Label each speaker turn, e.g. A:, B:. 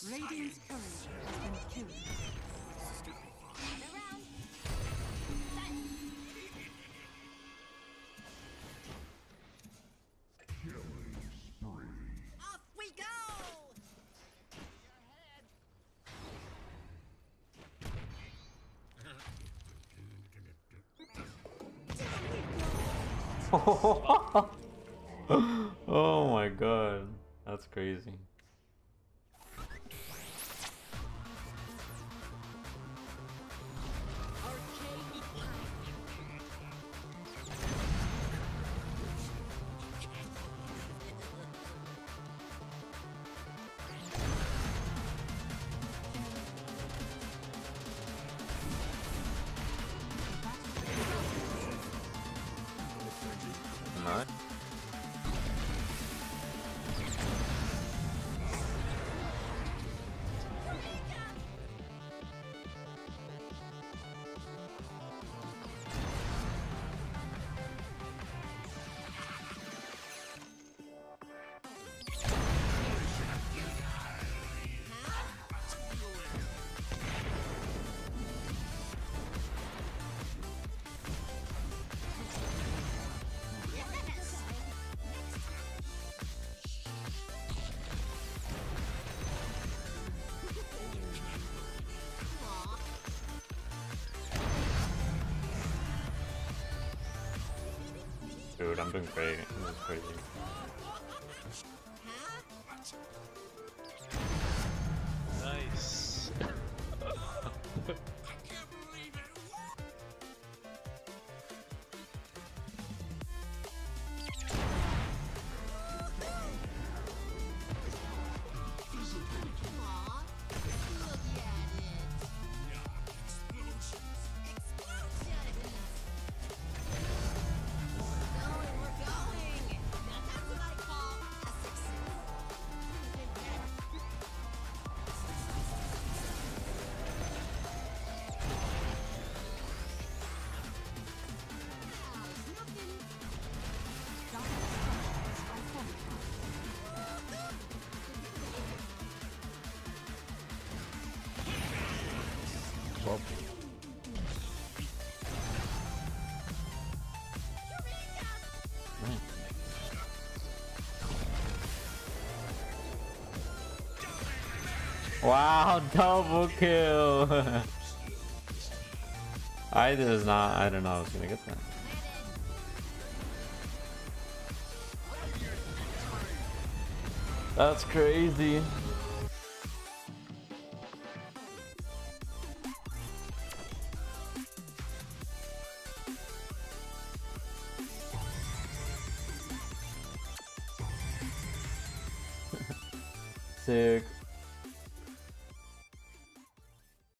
A: Radiant's courage has been killed.
B: Off we go!
C: Oh my god, that's crazy. Nice. Dude, I'm doing great. This is crazy.
D: Nice.
C: Well, wow, double kill! I don't know I was gonna get that. That's crazy. Sick.